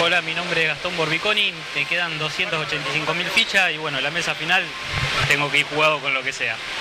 Hola, mi nombre es Gastón Borbiconi, me quedan 285.000 fichas y bueno, la mesa final tengo que ir jugado con lo que sea.